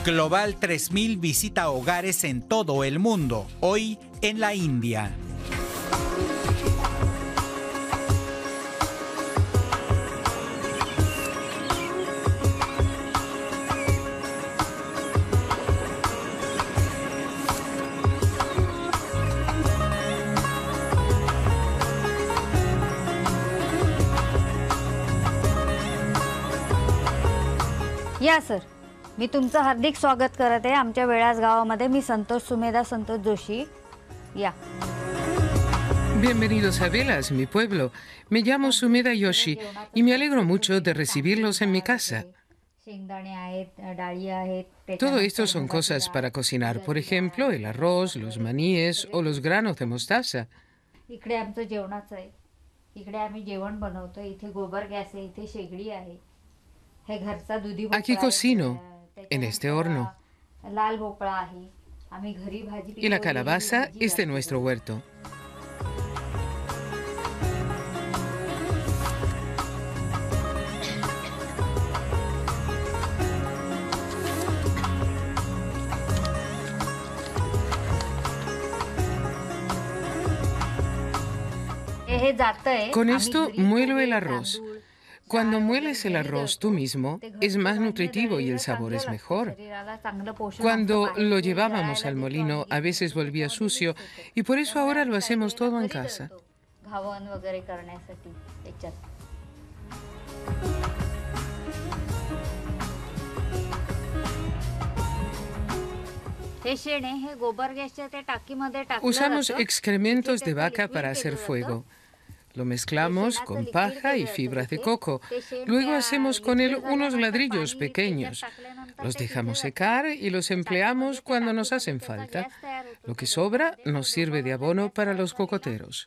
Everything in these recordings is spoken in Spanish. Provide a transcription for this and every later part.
Global 3000 visita hogares en todo el mundo, hoy en la India. या sir, मी तुमचं हार्दिक स्वागत करत आहे आमच्या वेळास गावामध्ये. मी संतोष सुमेधा संतोष जोशी. या. Bienvenidos a Velas, mi pueblo. Me llamo Sumeda Yoshi y me alegro mucho de recibirlos en mi casa. Todo esto son cosas para cocinar, por ejemplo, el arroz, los maníes o los granos de mostaza. इकडे आमचं जेवणाचं आहे. इकडे आम्ही जेवण बनवतो. इथे गोबर गॅस आहे, इथे शेगडी आहे. हे घरचा दुधी भोपळा. Aquí cocino, en este horno. लाल भोपळा आहे. आम्ही घरी भाजी. Y la calabaza es de nuestro huerto. Con esto muelo el arroz. Cuando mueles el arroz tú mismo, es más nutritivo y el sabor es mejor. Cuando lo llevábamos al molino, a veces volvía sucio y por eso ahora lo hacemos todo en casa. Usamos excrementos de vaca para hacer fuego. Lo mezclamos con paja y fibras de coco. Luego hacemos con él unos ladrillos pequeños. Los dejamos secar y los empleamos cuando nos hacen falta. Lo que sobra nos sirve de abono para los cocoteros.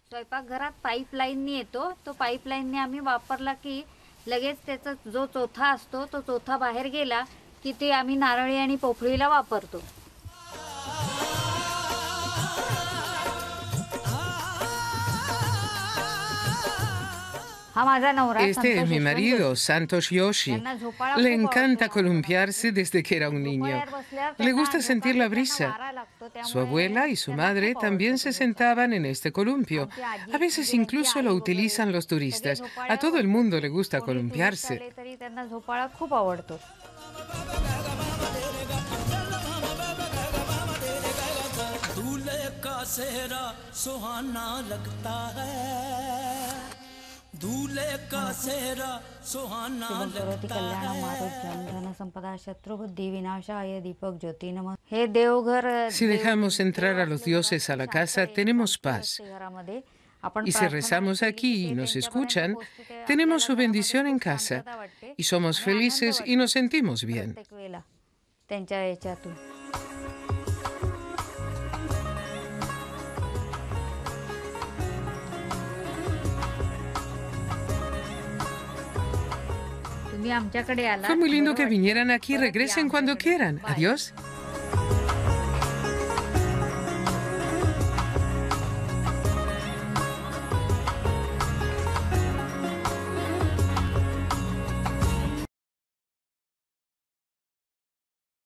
Este es mi marido, Santosh Yoshi. Le encanta columpiarse desde que era un niño. Le gusta sentir la brisa. Su abuela y su madre también se sentaban en este columpio. A veces incluso lo utilizan los turistas. A todo el mundo le gusta columpiarse. Si dejamos entrar a los dioses a la casa, tenemos paz. Y si rezamos aquí y nos escuchan, tenemos su bendición en casa. Y somos felices y nos sentimos bien. Fue muy lindo que vinieran aquí. Regresen cuando quieran. Adiós.